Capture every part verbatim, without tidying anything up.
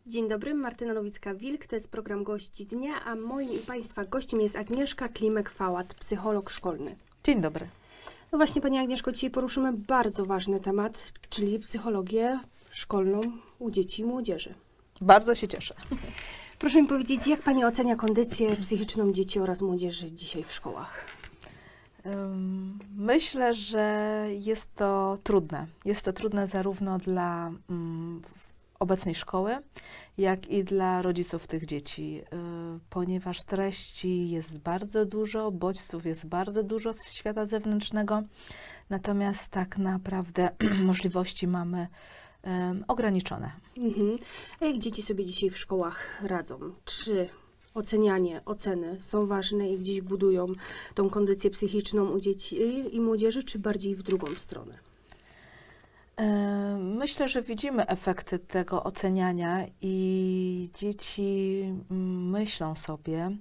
Dzień dobry, Martyna Nowicka-Wilk, to jest program Gości Dnia, a moim i Państwa gościem jest Agnieszka Klimek-Fałat, psycholog szkolny. Dzień dobry. No właśnie, Pani Agnieszko, dzisiaj poruszymy bardzo ważny temat, czyli psychologię szkolną u dzieci i młodzieży. Bardzo się cieszę. Proszę mi powiedzieć, jak Pani ocenia kondycję psychiczną dzieci oraz młodzieży dzisiaj w szkołach? Myślę, że jest to trudne. Jest to trudne zarówno dla um, obecnej szkoły, jak i dla rodziców tych dzieci, y, ponieważ treści jest bardzo dużo, bodźców jest bardzo dużo z świata zewnętrznego, natomiast tak naprawdę możliwości mamy um, ograniczone. Mhm. A jak dzieci sobie dzisiaj w szkołach radzą? Czy ocenianie, oceny są ważne i gdzieś budują tą kondycję psychiczną u dzieci i młodzieży, czy bardziej w drugą stronę? Myślę, że widzimy efekty tego oceniania i dzieci myślą sobie,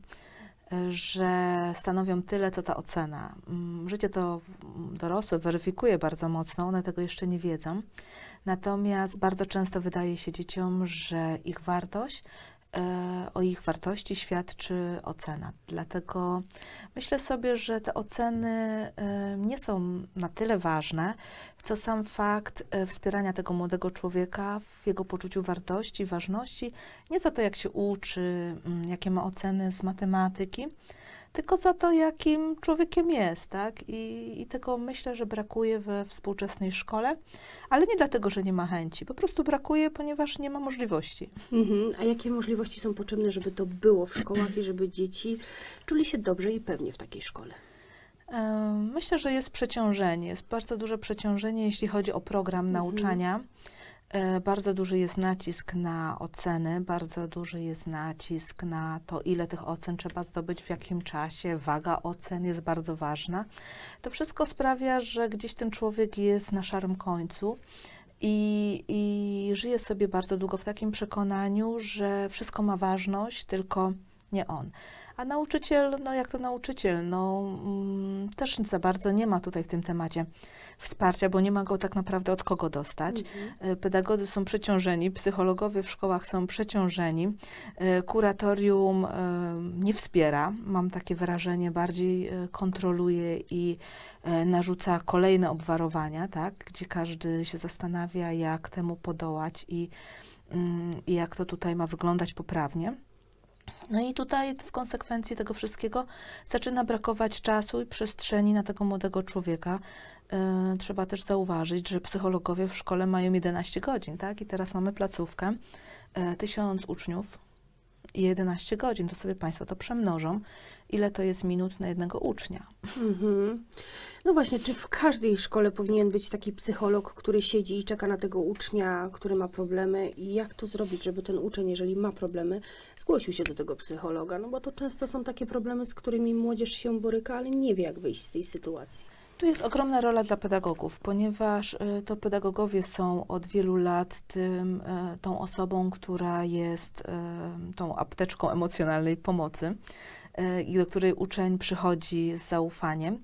że stanowią tyle, co ta ocena. Życie to dorosłe weryfikuje bardzo mocno, one tego jeszcze nie wiedzą. Natomiast bardzo często wydaje się dzieciom, że ich wartość, o ich wartości świadczy ocena. Dlatego myślę sobie, że te oceny nie są na tyle ważne, co sam fakt wspierania tego młodego człowieka w jego poczuciu wartości, ważności, nie za to, jak się uczy, jakie ma oceny z matematyki, tylko za to, jakim człowiekiem jest, tak? I, I tego myślę, że brakuje we współczesnej szkole, ale nie dlatego, że nie ma chęci, po prostu brakuje, ponieważ nie ma możliwości. Mhm. A jakie możliwości są potrzebne, żeby to było w szkołach i żeby dzieci czuli się dobrze i pewnie w takiej szkole? Myślę, że jest przeciążenie, jest bardzo duże przeciążenie, jeśli chodzi o program mhm. nauczania. Bardzo duży jest nacisk na oceny, bardzo duży jest nacisk na to, ile tych ocen trzeba zdobyć, w jakim czasie, waga ocen jest bardzo ważna. To wszystko sprawia, że gdzieś ten człowiek jest na szarym końcu i, i żyje sobie bardzo długo w takim przekonaniu, że wszystko ma ważność, tylko nie on. A nauczyciel, no jak to nauczyciel, no mm, też za bardzo nie ma tutaj w tym temacie wsparcia, bo nie ma go tak naprawdę od kogo dostać. Mhm. Pedagodzy są przeciążeni, psychologowie w szkołach są przeciążeni, kuratorium nie wspiera, mam takie wrażenie, bardziej kontroluje i narzuca kolejne obwarowania, tak, gdzie każdy się zastanawia, jak temu podołać i, i jak to tutaj ma wyglądać poprawnie. No i tutaj w konsekwencji tego wszystkiego zaczyna brakować czasu i przestrzeni na tego młodego człowieka. Yy, trzeba też zauważyć, że psychologowie w szkole mają jedenaście godzin, tak? I teraz mamy placówkę, yy, tysiąc uczniów i jedenaście godzin. To sobie Państwo to przemnożą. Ile to jest minut na jednego ucznia? Mhm. No właśnie, czy w każdej szkole powinien być taki psycholog, który siedzi i czeka na tego ucznia, który ma problemy i jak to zrobić, żeby ten uczeń, jeżeli ma problemy, zgłosił się do tego psychologa? No bo to często są takie problemy, z którymi młodzież się boryka, ale nie wie, jak wyjść z tej sytuacji. Tu jest ogromna rola dla pedagogów, ponieważ y, to pedagogowie są od wielu lat tym, y, tą osobą, która jest y, tą apteczką emocjonalnej pomocy y, i do której uczeń przychodzi z zaufaniem.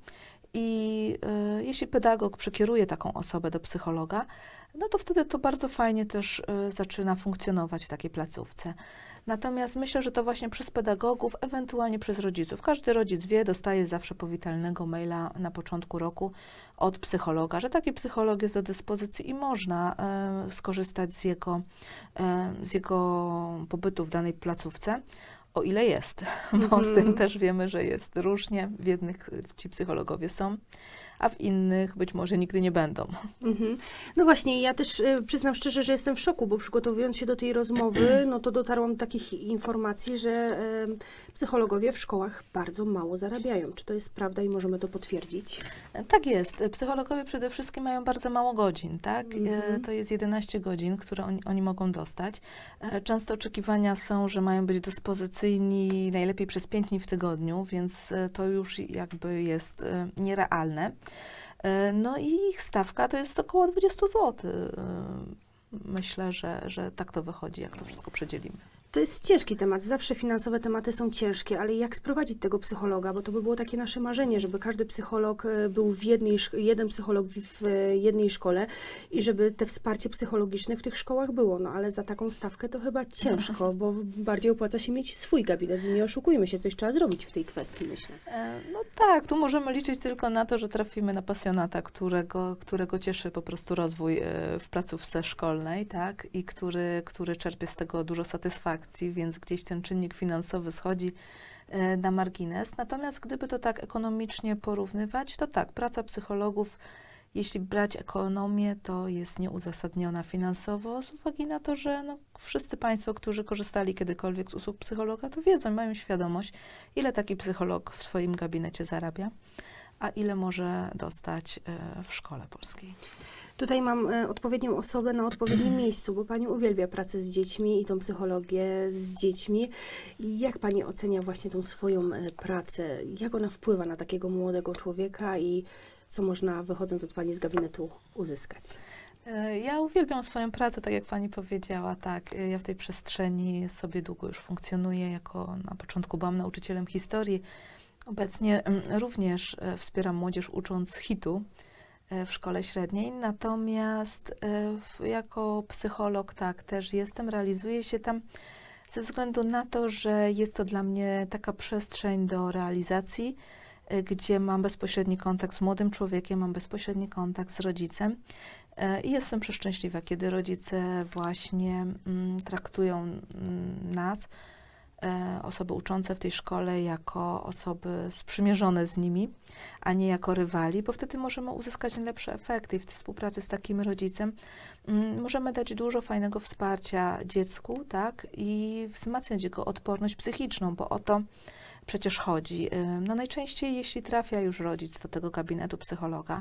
I y, jeśli pedagog przekieruje taką osobę do psychologa, no to wtedy to bardzo fajnie też y, zaczyna funkcjonować w takiej placówce. Natomiast myślę, że to właśnie przez pedagogów, ewentualnie przez rodziców. Każdy rodzic wie, dostaje zawsze powitalnego maila na początku roku od psychologa, że taki psycholog jest do dyspozycji i można y, skorzystać z jego, y, z jego pobytu w danej placówce. O ile jest, bo z tym też wiemy, że jest różnie. W jednych ci psychologowie są, a w innych być może nigdy nie będą. Mhm. No właśnie, ja też y, przyznam szczerze, że jestem w szoku, bo przygotowując się do tej rozmowy, no to dotarłam do takich informacji, że y, psychologowie w szkołach bardzo mało zarabiają. Czy to jest prawda i możemy to potwierdzić? Tak jest. Psychologowie przede wszystkim mają bardzo mało godzin, tak? Mhm. To jest jedenaście godzin, które oni, oni mogą dostać. Często oczekiwania są, że mają być dyspozycyjni najlepiej przez pięć dni w tygodniu, więc to już jakby jest nierealne. No i ich stawka to jest około dwadzieścia złotych. Myślę, że, że tak to wychodzi, jak to wszystko przedzielimy. To jest ciężki temat. Zawsze finansowe tematy są ciężkie, ale jak sprowadzić tego psychologa? Bo to by było takie nasze marzenie, żeby każdy psycholog e, był w jednej, szk- jeden psycholog w, w jednej szkole i żeby te wsparcie psychologiczne w tych szkołach było. No ale za taką stawkę to chyba ciężko, bo bardziej opłaca się mieć swój gabinet. Nie oszukujmy się, coś trzeba zrobić w tej kwestii, myślę. E, No tak, tu możemy liczyć tylko na to, że trafimy na pasjonata, którego, którego cieszy po prostu rozwój e, w placówce szkolnej, tak, i który, który czerpie z tego dużo satysfakcji, więc gdzieś ten czynnik finansowy schodzi e, na margines. Natomiast gdyby to tak ekonomicznie porównywać, to tak, praca psychologów, jeśli brać ekonomię, to jest nieuzasadniona finansowo z uwagi na to, że no, wszyscy Państwo, którzy korzystali kiedykolwiek z usług psychologa, to wiedzą, mają świadomość, ile taki psycholog w swoim gabinecie zarabia, a ile może dostać e, w szkole polskiej. Tutaj mam e, odpowiednią osobę na odpowiednim miejscu, bo Pani uwielbia pracę z dziećmi i tą psychologię z dziećmi. I jak Pani ocenia właśnie tą swoją e, pracę? Jak ona wpływa na takiego młodego człowieka i co można, wychodząc od Pani z gabinetu, uzyskać? E, Ja uwielbiam swoją pracę, tak jak Pani powiedziała, tak. e, Ja w tej przestrzeni sobie długo już funkcjonuję, jako na początku byłam nauczycielem historii. Obecnie mm, również e, wspieram młodzież ucząc hitu e, w szkole średniej, natomiast e, w- jako psycholog tak też jestem, realizuję się tam ze względu na to, że jest to dla mnie taka przestrzeń do realizacji, e, gdzie mam bezpośredni kontakt z młodym człowiekiem, mam bezpośredni kontakt z rodzicem e, i jestem przeszczęśliwa, kiedy rodzice właśnie mm, traktują mm, nas, e, osoby uczące w tej szkole, jako osoby sprzymierzone z nimi, a nie jako rywali, bo wtedy możemy uzyskać lepsze efekty i w współpracy z takim rodzicem mm, możemy dać dużo fajnego wsparcia dziecku, tak, i wzmacniać jego odporność psychiczną, bo o to przecież chodzi. Y, No najczęściej, jeśli trafia już rodzic do tego gabinetu psychologa,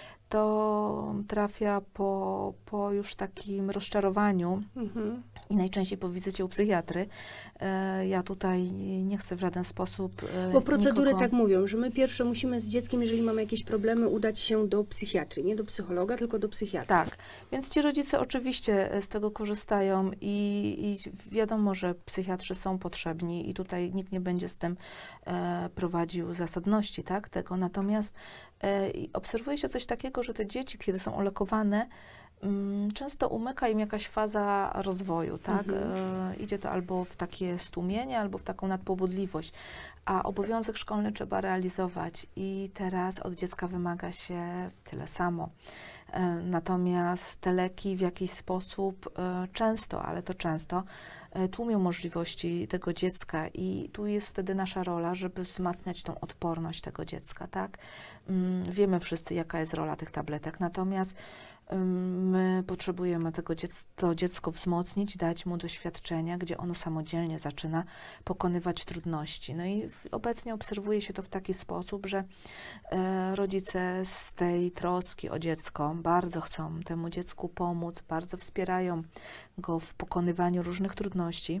to trafia po, po już takim rozczarowaniu Mhm. i najczęściej po wizycie u psychiatry. E, Ja tutaj nie chcę w żaden sposób e, Bo procedury nikogo... tak mówią, że my pierwsze musimy z dzieckiem, jeżeli mamy jakieś problemy, udać się do psychiatry. Nie do psychologa, tylko do psychiatry. Tak, więc ci rodzice oczywiście z tego korzystają i, i wiadomo, że psychiatrzy są potrzebni i tutaj nikt nie będzie z tym e, prowadził zasadności, tak, tego. Natomiast e, i obserwuje się coś takiego, że te dzieci, kiedy są ulekowane, mm, często umyka im jakaś faza rozwoju, tak? Mhm. E, idzie to albo w takie stłumienie, albo w taką nadpobudliwość, a obowiązek szkolny trzeba realizować i teraz od dziecka wymaga się tyle samo. E, Natomiast te leki w jakiś sposób e, często, ale to często, e, tłumią możliwości tego dziecka i tu jest wtedy nasza rola, żeby wzmacniać tą odporność tego dziecka, tak? Mm, Wiemy wszyscy, jaka jest rola tych tabletek, natomiast ym, my potrzebujemy tego dziec- to dziecko wzmocnić, dać mu doświadczenia, gdzie ono samodzielnie zaczyna pokonywać trudności. No i w, obecnie obserwuje się to w taki sposób, że e, rodzice z tej troski o dziecko bardzo chcą temu dziecku pomóc, bardzo wspierają go w pokonywaniu różnych trudności.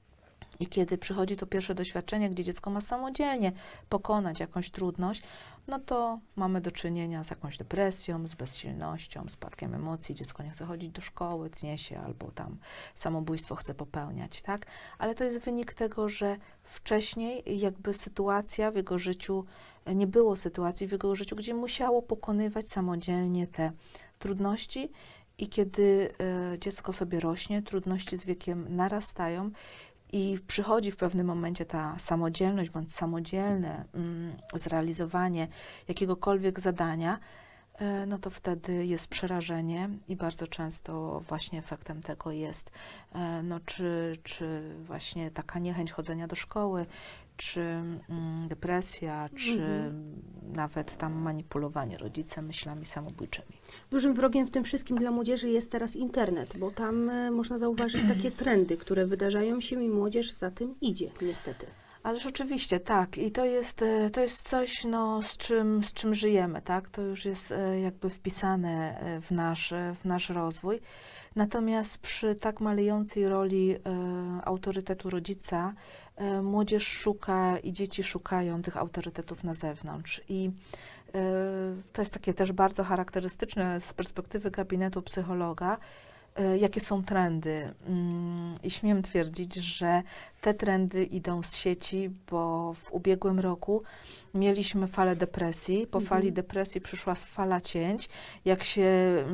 I kiedy przychodzi to pierwsze doświadczenie, gdzie dziecko ma samodzielnie pokonać jakąś trudność, no to mamy do czynienia z jakąś depresją, z bezsilnością, spadkiem emocji. Dziecko nie chce chodzić do szkoły, tnie się albo tam samobójstwo chce popełniać, tak? Ale to jest wynik tego, że wcześniej jakby sytuacja w jego życiu, nie było sytuacji w jego życiu, gdzie musiało pokonywać samodzielnie te trudności i kiedy e, dziecko sobie rośnie, trudności z wiekiem narastają, i przychodzi w pewnym momencie ta samodzielność bądź samodzielne mm, zrealizowanie jakiegokolwiek zadania, e, no to wtedy jest przerażenie i bardzo często właśnie efektem tego jest e, no czy, czy właśnie taka niechęć chodzenia do szkoły, czy mm, depresja, czy Mhm. nawet tam manipulowanie rodzicem myślami samobójczymi. Dużym wrogiem w tym wszystkim dla młodzieży jest teraz internet, bo tam e, można zauważyć takie trendy, które wydarzają się i młodzież za tym idzie, niestety. Ależ oczywiście, tak. I to jest, e, to jest coś, no, z czym, z czym żyjemy, tak? To już jest e, jakby wpisane e, w nasz, e, w nasz rozwój. Natomiast przy tak malejącej roli e, autorytetu rodzica, e, młodzież szuka i dzieci szukają tych autorytetów na zewnątrz. I e, to jest takie też bardzo charakterystyczne z perspektywy gabinetu psychologa, e, jakie są trendy. Mm, I śmiem twierdzić, że te trendy idą z sieci, bo w ubiegłym roku mieliśmy falę depresji. Po Mhm. fali depresji przyszła fala cięć. Jak się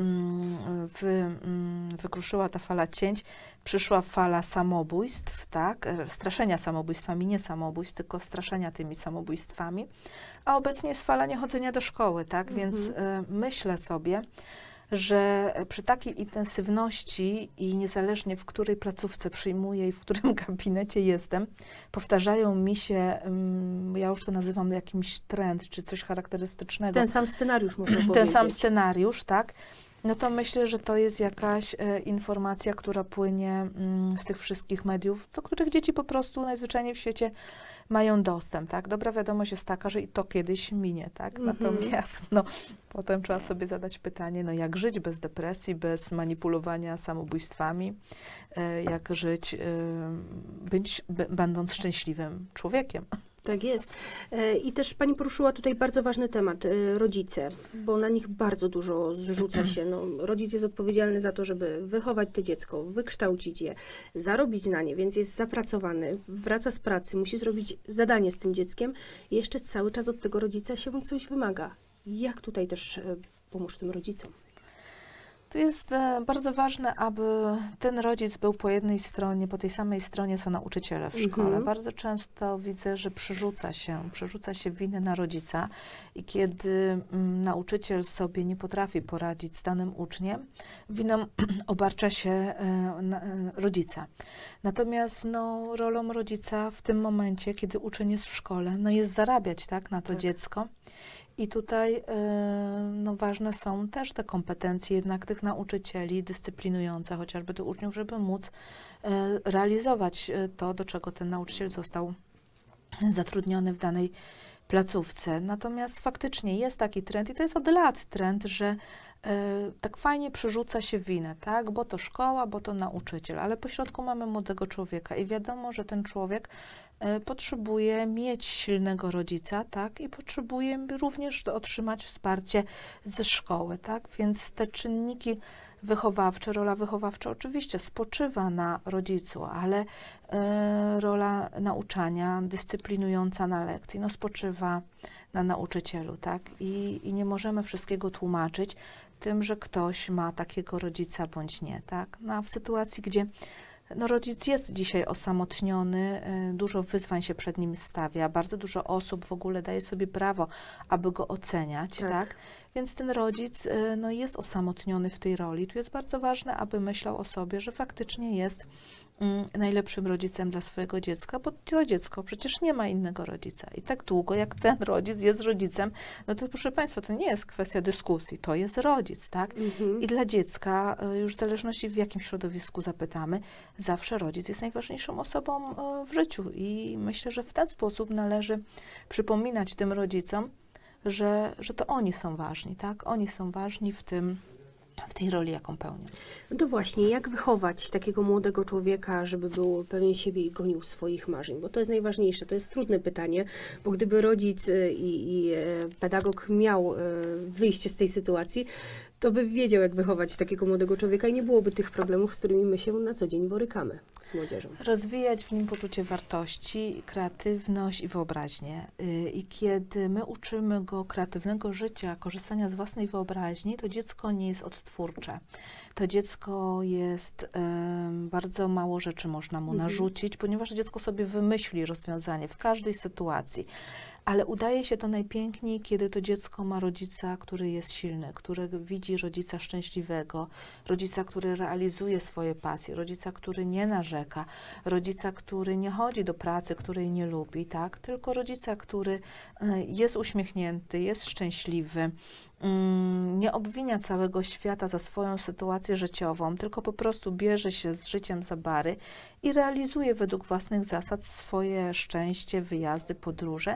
mm, wy, mm, wykruszyła ta fala cięć, przyszła fala samobójstw, tak? E, Straszenia samobójstwami, nie samobójstw, tylko straszenia tymi samobójstwami. A obecnie jest fala niechodzenia do szkoły, tak? Mhm. Więc e, myślę sobie, że przy takiej intensywności i niezależnie w której placówce przyjmuję i w którym gabinecie jestem, powtarzają mi się, ym, ja już to nazywam jakimś trend, czy coś charakterystycznego. Ten sam scenariusz można Ten powiedzieć. sam scenariusz, tak? No to myślę, że to jest jakaś e, informacja, która płynie mm, z tych wszystkich mediów, do których dzieci po prostu najzwyczajniej w świecie mają dostęp, tak? Dobra wiadomość jest taka, że i to kiedyś minie, tak? Mhm. Natomiast no, potem trzeba sobie zadać pytanie, no jak żyć bez depresji, bez manipulowania samobójstwami, e, jak żyć, e, być, b- będąc szczęśliwym człowiekiem. Tak jest. E, I też Pani poruszyła tutaj bardzo ważny temat, e, rodzice, bo na nich bardzo dużo zrzuca się. No, rodzic jest odpowiedzialny za to, żeby wychować to dziecko, wykształcić je, zarobić na nie, więc jest zapracowany, wraca z pracy, musi zrobić zadanie z tym dzieckiem i jeszcze cały czas od tego rodzica się coś wymaga. Jak tutaj też e, pomóż tym rodzicom? To jest e, bardzo ważne, aby ten rodzic był po jednej stronie, po tej samej stronie, co nauczyciele w szkole. Mhm. Bardzo często widzę, że przerzuca się, przerzuca się winę na rodzica i kiedy mm, nauczyciel sobie nie potrafi poradzić z danym uczniem, winą obarcza się e, na, e, rodzica. Natomiast no, rolą rodzica w tym momencie, kiedy uczeń jest w szkole, no jest zarabiać, tak, na to Tak. dziecko. I tutaj y, no, ważne są też te kompetencje jednak tych nauczycieli dyscyplinujące chociażby tych uczniów, żeby móc y, realizować y, to, do czego ten nauczyciel został zatrudniony w danej placówce. Natomiast faktycznie jest taki trend i to jest od lat trend, że e, tak fajnie przerzuca się winę, tak? Bo to szkoła, bo to nauczyciel, ale pośrodku mamy młodego człowieka i wiadomo, że ten człowiek e, potrzebuje mieć silnego rodzica, tak? I potrzebuje również otrzymać wsparcie ze szkoły, tak? Więc te czynniki wychowawcze, rola wychowawcza oczywiście spoczywa na rodzicu, ale e, rola nauczania, dyscyplinująca na lekcji, no spoczywa na nauczycielu, tak? I, I nie możemy wszystkiego tłumaczyć tym, że ktoś ma takiego rodzica bądź nie, tak? No a w sytuacji, gdzie no rodzic jest dzisiaj osamotniony, y, dużo wyzwań się przed nim stawia, bardzo dużo osób w ogóle daje sobie prawo, aby go oceniać, Tak. tak? Więc ten rodzic y, no jest osamotniony w tej roli. Tu jest bardzo ważne, aby myślał o sobie, że faktycznie jest y, najlepszym rodzicem dla swojego dziecka, bo to dziecko przecież nie ma innego rodzica. I tak długo, jak ten rodzic jest rodzicem, no to proszę Państwa, to nie jest kwestia dyskusji, to jest rodzic, tak? Mhm. I dla dziecka, y, już w zależności w jakim środowisku zapytamy, zawsze rodzic jest najważniejszą osobą y, w życiu. I myślę, że w ten sposób należy przypominać tym rodzicom, że, że to oni są ważni, tak? Oni są ważni w tym, w tej roli, jaką pełnią. No to właśnie, jak wychować takiego młodego człowieka, żeby był pewien siebie i gonił swoich marzeń? Bo to jest najważniejsze, to jest trudne pytanie, bo gdyby rodzic y, i, i e, pedagog miał e, wyjście z tej sytuacji, to by wiedział, jak wychować takiego młodego człowieka i nie byłoby tych problemów, z którymi my się na co dzień borykamy z młodzieżą. Rozwijać w nim poczucie wartości, kreatywność i wyobraźnię. Y, I kiedy my uczymy go kreatywnego życia, korzystania z własnej wyobraźni, to dziecko nie jest odtwórcze. To dziecko jest, em, bardzo mało rzeczy można mu Mhm. narzucić, ponieważ dziecko sobie wymyśli rozwiązanie w każdej sytuacji. Ale udaje się to najpiękniej, kiedy to dziecko ma rodzica, który jest silny, który widzi rodzica szczęśliwego, rodzica, który realizuje swoje pasje, rodzica, który nie narzeka, rodzica, który nie chodzi do pracy, której nie lubi, tak? Tylko rodzica, który e, jest uśmiechnięty, jest szczęśliwy, mm, nie obwinia całego świata za swoją sytuację życiową, tylko po prostu bierze się z życiem za bary i realizuje według własnych zasad swoje szczęście, wyjazdy, podróże.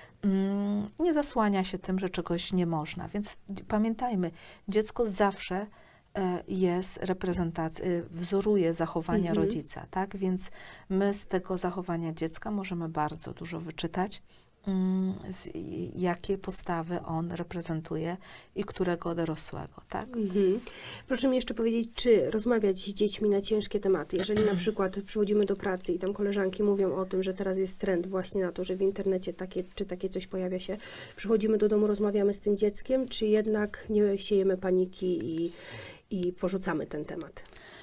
Mm, nie zasłania się tym, że czegoś nie można. Więc d- pamiętajmy, dziecko zawsze e, jest reprezentacją, wzoruje zachowania Mhm. rodzica, tak? Więc my z tego zachowania dziecka możemy bardzo dużo wyczytać mm, z, jakie postawy on reprezentuje i którego dorosłego, tak? Mhm. Proszę mi jeszcze powiedzieć, czy rozmawiać z dziećmi na ciężkie tematy? Jeżeli na przykład przychodzimy do pracy i tam koleżanki mówią o tym, że teraz jest trend właśnie na to, że w internecie takie czy takie coś pojawia się, przychodzimy do domu, rozmawiamy z tym dzieckiem, czy jednak nie siejemy paniki i, i porzucamy ten temat?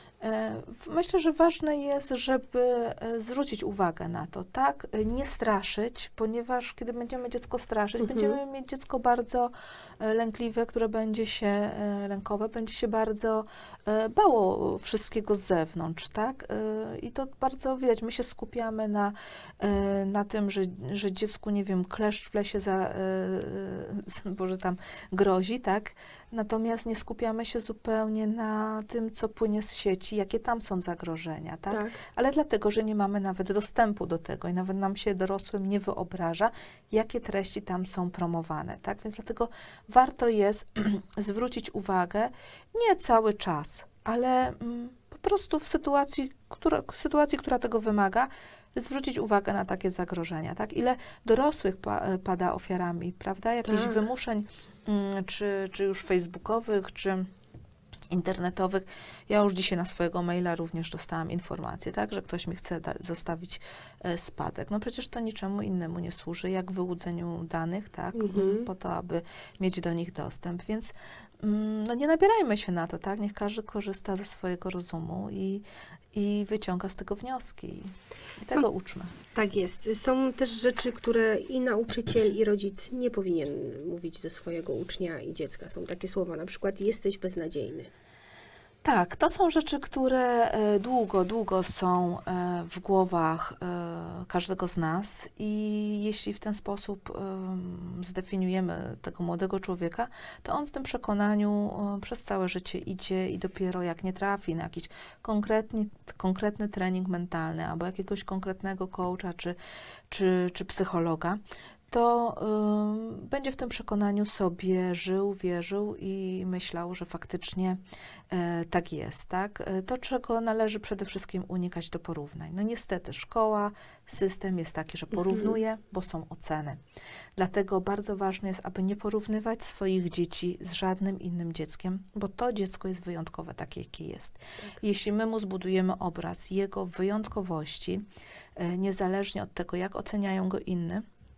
Myślę, że ważne jest, żeby zwrócić uwagę na to, tak? Nie straszyć, ponieważ kiedy będziemy dziecko straszyć, Mhm. będziemy mieć dziecko bardzo lękliwe, które będzie się lękowe, będzie się bardzo bało wszystkiego z zewnątrz, tak? I to bardzo widać. My się skupiamy na, na tym, że, że dziecku, nie wiem, kleszcz w lesie za, Boże, tam grozi, tak? Natomiast nie skupiamy się zupełnie na tym, co płynie z sieci, jakie tam są zagrożenia, tak? Tak. Ale dlatego, że nie mamy nawet dostępu do tego i nawet nam się dorosłym nie wyobraża, jakie treści tam są promowane, tak? Więc dlatego warto jest zwrócić uwagę, nie cały czas, ale mm, po prostu w sytuacji, która, w sytuacji, która tego wymaga, zwrócić uwagę na takie zagrożenia, tak? Ile dorosłych pa, pada ofiarami, prawda? Jakichś Tak. wymuszeń, mm, czy, czy już facebookowych, czy internetowych. Ja już dzisiaj na swojego maila również dostałam informację, tak, że ktoś mi chce da- zostawić e, spadek. No przecież to niczemu innemu nie służy, jak wyłudzeniu danych, tak, Mhm. mm, po to, aby mieć do nich dostęp. Więc mm, no nie nabierajmy się na to, tak, niech każdy korzysta ze swojego rozumu i, i wyciąga z tego wnioski. I tego uczmy. Tak jest. Są też rzeczy, które i nauczyciel, i rodzic nie powinien mówić do swojego ucznia i dziecka. Są takie słowa, na przykład jesteś beznadziejny. Tak, to są rzeczy, które e, długo, długo są e, w głowach e, każdego z nas i jeśli w ten sposób em, zdefiniujemy tego młodego człowieka, to on w tym przekonaniu e, przez całe życie idzie i dopiero jak nie trafi na jakiś konkretny, konkretny trening mentalny albo jakiegoś konkretnego coacha czy, czy, czy psychologa, to y, będzie w tym przekonaniu sobie żył, wierzył i myślał, że faktycznie e, tak jest, tak? E, To, czego należy przede wszystkim unikać, to porównań. No niestety szkoła, system jest taki, że porównuje, bo są oceny. Dlatego bardzo ważne jest, aby nie porównywać swoich dzieci z żadnym innym dzieckiem, bo to dziecko jest wyjątkowe, takie, jakie jest. Jeśli my mu zbudujemy obraz jego wyjątkowości, e, niezależnie od tego, jak oceniają go inni,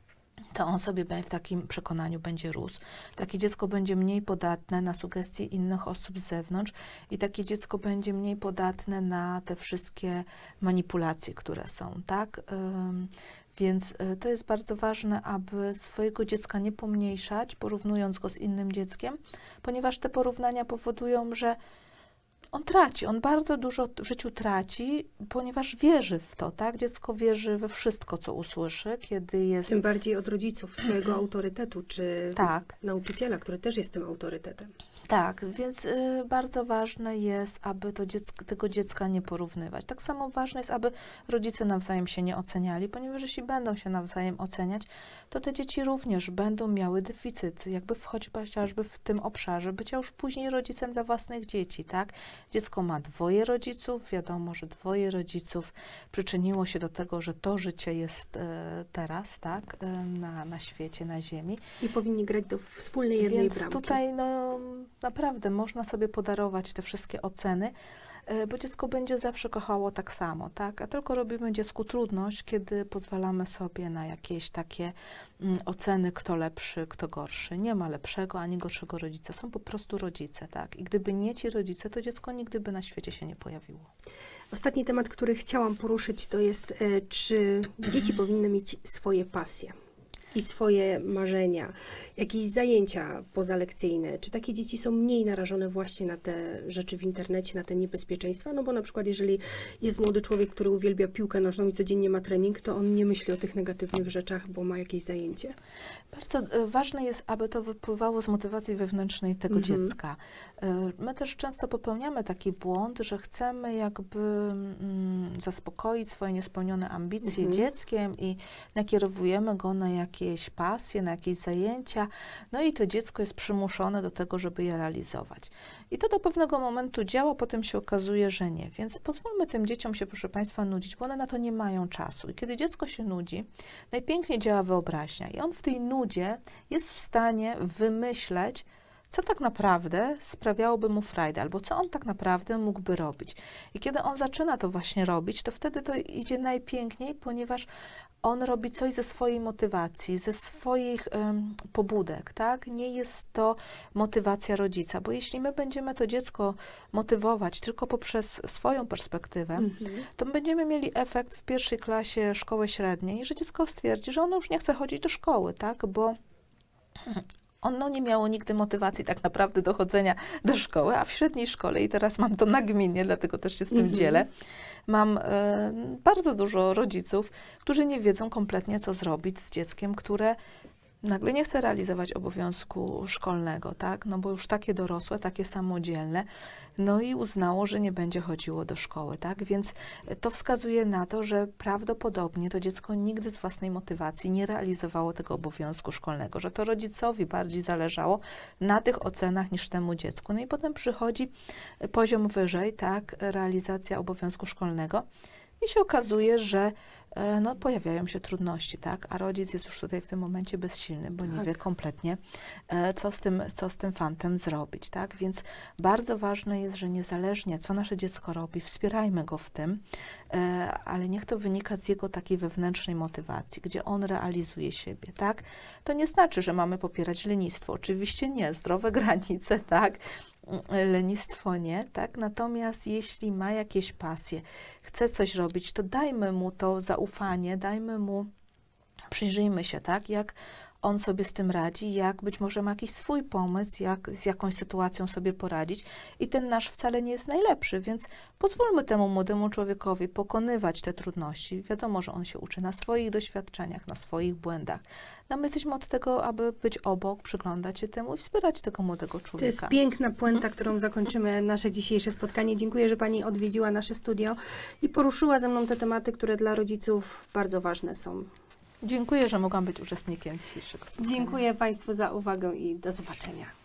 to on sobie be- w takim przekonaniu będzie rósł. Takie dziecko będzie mniej podatne na sugestie innych osób z zewnątrz i takie dziecko będzie mniej podatne na te wszystkie manipulacje, które są, tak? Ym, Więc y, to jest bardzo ważne, aby swojego dziecka nie pomniejszać, porównując go z innym dzieckiem, ponieważ te porównania powodują, że on traci, on bardzo dużo w życiu traci, ponieważ wierzy w to, tak? Dziecko wierzy we wszystko, co usłyszy, kiedy jest... Tym bardziej od rodziców, swojego autorytetu, czy Tak, nauczyciela, który też jest tym autorytetem. tak, więc y, bardzo ważne jest, aby to dziecko, tego dziecka nie porównywać. Tak samo ważne jest, aby rodzice nawzajem się nie oceniali, ponieważ jeśli będą się nawzajem oceniać, to te dzieci również będą miały deficyt, jakby wchodzi chociażby w tym obszarze bycia już później rodzicem dla własnych dzieci, tak? Dziecko ma dwoje rodziców, wiadomo, że dwoje rodziców przyczyniło się do tego, że to życie jest e, teraz, tak, e, na, na świecie, na ziemi. I powinni grać do wspólnej jednej Więc bramki. tutaj no, naprawdę można sobie podarować te wszystkie oceny, e, bo dziecko będzie zawsze kochało tak samo, tak? A tylko robimy dziecku trudność, kiedy pozwalamy sobie na jakieś takie mm, oceny, kto lepszy, kto gorszy. Nie ma lepszego ani gorszego rodzica, są po prostu rodzice, tak? I gdyby nie ci rodzice, to dziecko nigdy by na świecie się nie pojawiło. Ostatni temat, który chciałam poruszyć, to jest, e, czy dzieci powinny mieć swoje pasje i swoje marzenia, jakieś zajęcia pozalekcyjne. Czy takie dzieci są mniej narażone właśnie na te rzeczy w internecie, na te niebezpieczeństwa? No bo na przykład jeżeli jest młody człowiek, który uwielbia piłkę nożną i codziennie ma trening, to on nie myśli o tych negatywnych rzeczach, bo ma jakieś zajęcie. Bardzo e, ważne jest, aby to wypływało z motywacji wewnętrznej tego Mhm. dziecka. E, My też często popełniamy taki błąd, że chcemy jakby mm, zaspokoić swoje niespełnione ambicje Mhm. dzieckiem i nakierowujemy go na jakieś jakieś pasje, na jakieś zajęcia, no i to dziecko jest przymuszone do tego, żeby je realizować. I to do pewnego momentu działa, potem się okazuje, że nie. Więc pozwólmy tym dzieciom się, proszę Państwa, nudzić, bo one na to nie mają czasu. I kiedy dziecko się nudzi, najpiękniej działa wyobraźnia. I on w tej nudzie jest w stanie wymyśleć, co tak naprawdę sprawiałoby mu frajdę, albo co on tak naprawdę mógłby robić. I kiedy on zaczyna to właśnie robić, to wtedy to idzie najpiękniej, ponieważ on robi coś ze swojej motywacji, ze swoich um, pobudek, tak? Nie jest to motywacja rodzica, bo jeśli my będziemy to dziecko motywować tylko poprzez swoją perspektywę, mhm. to będziemy mieli efekt w pierwszej klasie szkoły średniej, że dziecko stwierdzi, że ono już nie chce chodzić do szkoły, tak? Bo ono nie miało nigdy motywacji tak naprawdę do chodzenia do szkoły, a w średniej szkole, i teraz mam to nagminnie, dlatego też się z tym mm-hmm. dzielę, mam e, bardzo dużo rodziców, którzy nie wiedzą kompletnie, co zrobić z dzieckiem, które nagle nie chce realizować obowiązku szkolnego, tak? No bo już takie dorosłe, takie samodzielne, no i uznało, że nie będzie chodziło do szkoły, tak? Więc to wskazuje na to, że prawdopodobnie to dziecko nigdy z własnej motywacji nie realizowało tego obowiązku szkolnego, że to rodzicowi bardziej zależało na tych ocenach niż temu dziecku. No i potem przychodzi poziom wyżej, tak? Realizacja obowiązku szkolnego i się okazuje, że no, pojawiają się trudności, tak? A rodzic jest już tutaj w tym momencie bezsilny, bo tak. nie wie kompletnie, co z tym, co z tym fantem zrobić, tak? Więc bardzo ważne jest, że niezależnie, co nasze dziecko robi, wspierajmy go w tym, ale niech to wynika z jego takiej wewnętrznej motywacji, gdzie on realizuje siebie, tak? To nie znaczy, że mamy popierać lenistwo. Oczywiście nie, zdrowe granice, tak? Lenistwo nie, tak? Natomiast jeśli ma jakieś pasje, chce coś robić, to dajmy mu to zaufanie, dajmy mu, przyjrzyjmy się, tak? Jak on sobie z tym radzi, jak być może ma jakiś swój pomysł, jak z jakąś sytuacją sobie poradzić i ten nasz wcale nie jest najlepszy, więc pozwólmy temu młodemu człowiekowi pokonywać te trudności. Wiadomo, że on się uczy na swoich doświadczeniach, na swoich błędach. No my jesteśmy od tego, aby być obok, przyglądać się temu i wspierać tego młodego człowieka. To jest piękna puenta, którą zakończymy nasze dzisiejsze spotkanie. Dziękuję, że Pani odwiedziła nasze studio i poruszyła ze mną te tematy, które dla rodziców bardzo ważne są. Dziękuję, że mogłam być uczestnikiem dzisiejszego spotkania. Dziękuję Państwu za uwagę i do zobaczenia.